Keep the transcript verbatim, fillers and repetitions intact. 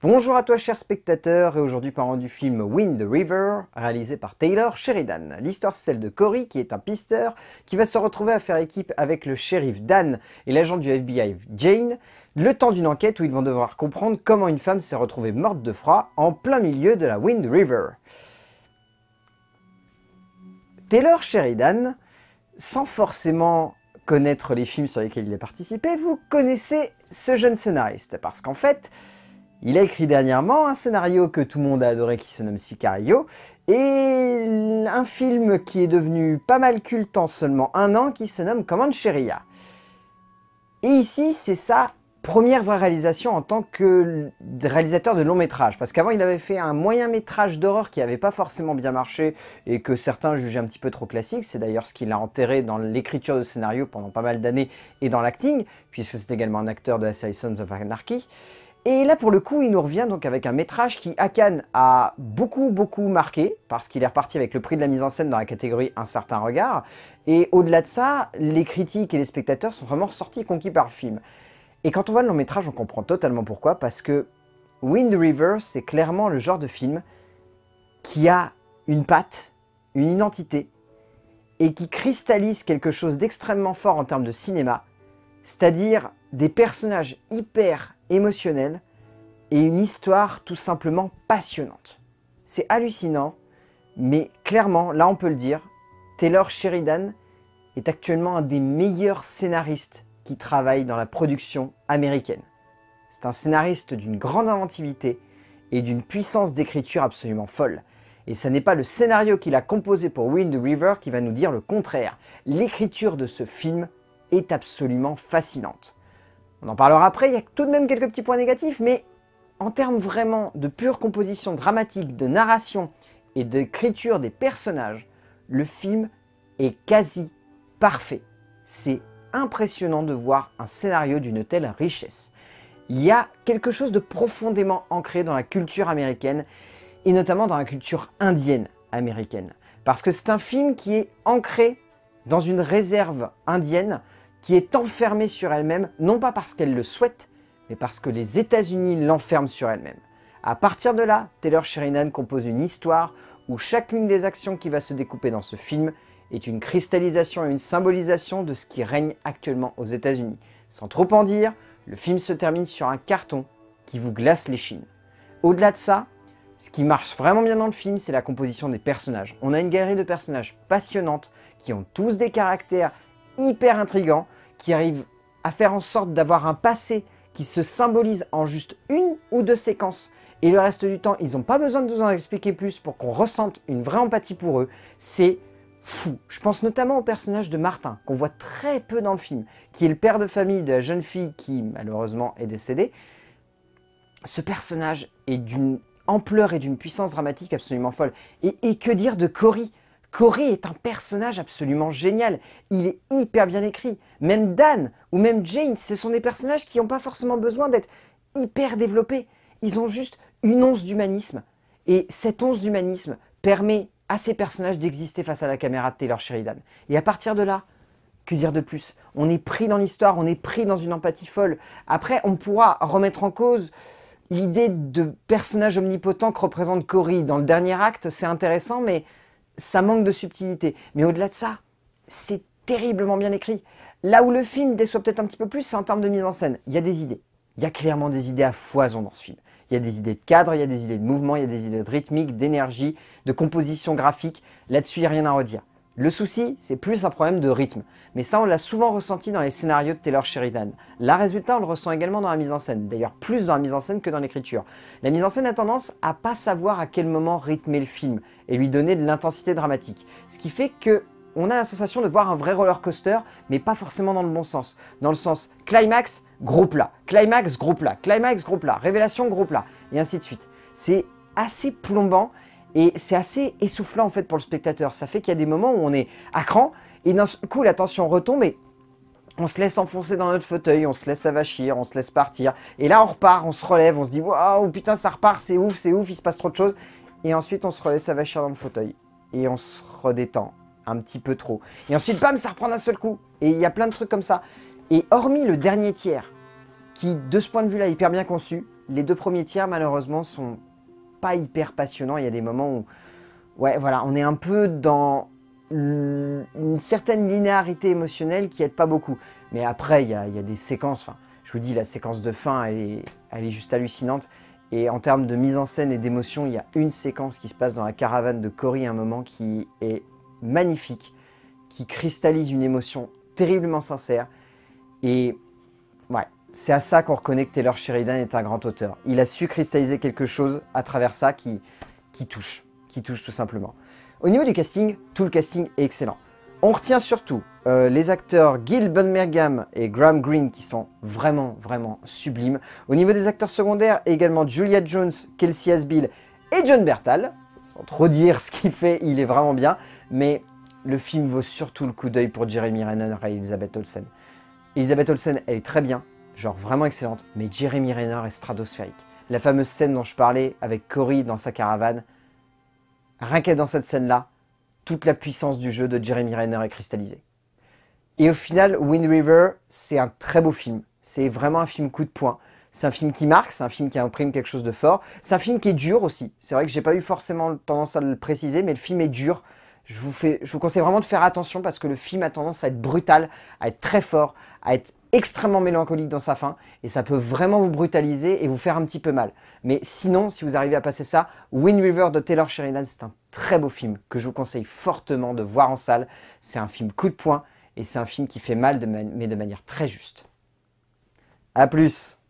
Bonjour à toi cher spectateur, et aujourd'hui parlons du film Wind River, réalisé par Taylor Sheridan. L'histoire c'est celle de Cory, qui est un pisteur, qui va se retrouver à faire équipe avec le shérif Dan et l'agent du F B I Jane, le temps d'une enquête où ils vont devoir comprendre comment une femme s'est retrouvée morte de froid en plein milieu de la Wind River. Taylor Sheridan, sans forcément connaître les films sur lesquels il a participé, vous connaissez ce jeune scénariste, parce qu'en fait, il a écrit dernièrement un scénario que tout le monde a adoré qui se nomme Sicario, et un film qui est devenu pas mal culte en seulement un an qui se nomme Comancheria. Et ici, c'est sa première vraie réalisation en tant que réalisateur de long métrage, parce qu'avant il avait fait un moyen métrage d'horreur qui n'avait pas forcément bien marché et que certains jugeaient un petit peu trop classique. C'est d'ailleurs ce qui l'a enterré dans l'écriture de scénario pendant pas mal d'années et dans l'acting, puisque c'est également un acteur de la série Sons of Anarchy. Et là, pour le coup, il nous revient donc avec un métrage qui, à Cannes, a beaucoup, beaucoup marqué, parce qu'il est reparti avec le prix de la mise en scène dans la catégorie Un certain regard. Et au-delà de ça, les critiques et les spectateurs sont vraiment ressortis conquis par le film. Et quand on voit le long métrage, on comprend totalement pourquoi, parce que Wind River, c'est clairement le genre de film qui a une patte, une identité, et qui cristallise quelque chose d'extrêmement fort en termes de cinéma, c'est-à-dire des personnages hyper émotionnels et une histoire tout simplement passionnante. C'est hallucinant, mais clairement, là on peut le dire, Taylor Sheridan est actuellement un des meilleurs scénaristes qui travaille dans la production américaine. C'est un scénariste d'une grande inventivité et d'une puissance d'écriture absolument folle. Et ce n'est pas le scénario qu'il a composé pour Wind River qui va nous dire le contraire. L'écriture de ce film est absolument fascinante. On en parlera après, il y a tout de même quelques petits points négatifs, mais en termes vraiment de pure composition dramatique, de narration et d'écriture des personnages, le film est quasi parfait. C'est impressionnant de voir un scénario d'une telle richesse. Il y a quelque chose de profondément ancré dans la culture américaine, et notamment dans la culture indienne américaine. Parce que c'est un film qui est ancré dans une réserve indienne, qui est enfermée sur elle-même, non pas parce qu'elle le souhaite, mais parce que les États-Unis l'enferment sur elle-même. À partir de là, Taylor Sheridan compose une histoire où chacune des actions qui va se découper dans ce film est une cristallisation et une symbolisation de ce qui règne actuellement aux États-Unis. Sans trop en dire, le film se termine sur un carton qui vous glace les chines. Au-delà de ça, ce qui marche vraiment bien dans le film, c'est la composition des personnages. On a une galerie de personnages passionnantes qui ont tous des caractères hyper intrigants, qui arrivent à faire en sorte d'avoir un passé qui se symbolise en juste une ou deux séquences. Et le reste du temps, ils n'ont pas besoin de nous en expliquer plus pour qu'on ressente une vraie empathie pour eux. C'est fou. Je pense notamment au personnage de Martin, qu'on voit très peu dans le film, qui est le père de famille de la jeune fille qui, malheureusement, est décédée. Ce personnage est d'une ampleur et d'une puissance dramatique absolument folle. Et, et que dire de Cory ? Cory est un personnage absolument génial. Il est hyper bien écrit. Même Dan ou même Jane, ce sont des personnages qui n'ont pas forcément besoin d'être hyper développés. Ils ont juste une once d'humanisme. Et cette once d'humanisme permet à ces personnages d'exister face à la caméra de Taylor Sheridan. Et à partir de là, que dire de plus? On est pris dans l'histoire, on est pris dans une empathie folle. Après, on pourra remettre en cause l'idée de personnage omnipotent que représente Cory. Dans le dernier acte, c'est intéressant, mais ça manque de subtilité. Mais au-delà de ça, c'est terriblement bien écrit. Là où le film déçoit peut-être un petit peu plus, c'est en termes de mise en scène. Il y a des idées. Il y a clairement des idées à foison dans ce film. Il y a des idées de cadre, il y a des idées de mouvement, il y a des idées de rythmique, d'énergie, de composition graphique. Là-dessus, il n'y a rien à redire. Le souci, c'est plus un problème de rythme. Mais ça, on l'a souvent ressenti dans les scénarios de Taylor Sheridan. Là, résultat, on le ressent également dans la mise en scène. D'ailleurs, plus dans la mise en scène que dans l'écriture. La mise en scène a tendance à pas savoir à quel moment rythmer le film et lui donner de l'intensité dramatique. Ce qui fait que on a la sensation de voir un vrai roller coaster, mais pas forcément dans le bon sens. Dans le sens climax, gros plat, climax, gros plat, climax, gros plat, révélation, gros plat, et ainsi de suite. C'est assez plombant. Et c'est assez essoufflant en fait pour le spectateur. Ça fait qu'il y a des moments où on est à cran et d'un coup la tension retombe et on se laisse enfoncer dans notre fauteuil, on se laisse avachir, on se laisse partir. Et là on repart, on se relève, on se dit waouh putain ça repart, c'est ouf, c'est ouf, il se passe trop de choses. Et ensuite on se laisse avachir dans le fauteuil et on se redétend un petit peu trop. Et ensuite bam ça reprend d'un seul coup. Et il y a plein de trucs comme ça. Et hormis le dernier tiers qui de ce point de vue là est hyper bien conçu, les deux premiers tiers, malheureusement, sont pas hyper passionnants. Il y a des moments où, ouais, voilà, on est un peu dans une certaine linéarité émotionnelle qui aide pas beaucoup. Mais après, il y a, il y a des séquences, enfin, je vous dis, la séquence de fin, elle est, elle est juste hallucinante. Et en termes de mise en scène et d'émotion, il y a une séquence qui se passe dans la caravane de Cory à un moment qui est magnifique, qui cristallise une émotion terriblement sincère. Et ouais, c'est à ça qu'on reconnaît que Taylor Sheridan est un grand auteur. Il a su cristalliser quelque chose à travers ça qui, qui touche, qui touche tout simplement. Au niveau du casting, tout le casting est excellent. On retient surtout euh, les acteurs Gil Birmingham et Graham Greene qui sont vraiment, vraiment sublimes. Au niveau des acteurs secondaires, également Julia Jones, Kelsey Asbill et John Bertal. Sans trop dire ce qu'il fait, il est vraiment bien. Mais le film vaut surtout le coup d'œil pour Jeremy Renner et Elizabeth Olsen. Elizabeth Olsen, elle est très bien, genre vraiment excellente, mais Jeremy Renner est stratosphérique. La fameuse scène dont je parlais avec Cory dans sa caravane, rien qu'être dans cette scène-là, toute la puissance du jeu de Jeremy Renner est cristallisée. Et au final, Wind River, c'est un très beau film. C'est vraiment un film coup de poing. C'est un film qui marque, c'est un film qui imprime quelque chose de fort. C'est un film qui est dur aussi. C'est vrai que j'ai pas eu forcément tendance à le préciser, mais le film est dur. Je vous, fais, je vous conseille vraiment de faire attention parce que le film a tendance à être brutal, à être très fort, à être extrêmement mélancolique dans sa fin et ça peut vraiment vous brutaliser et vous faire un petit peu mal. Mais sinon, si vous arrivez à passer ça, Wind River de Taylor Sheridan, c'est un très beau film que je vous conseille fortement de voir en salle. C'est un film coup de poing et c'est un film qui fait mal, de mais de manière très juste. A plus!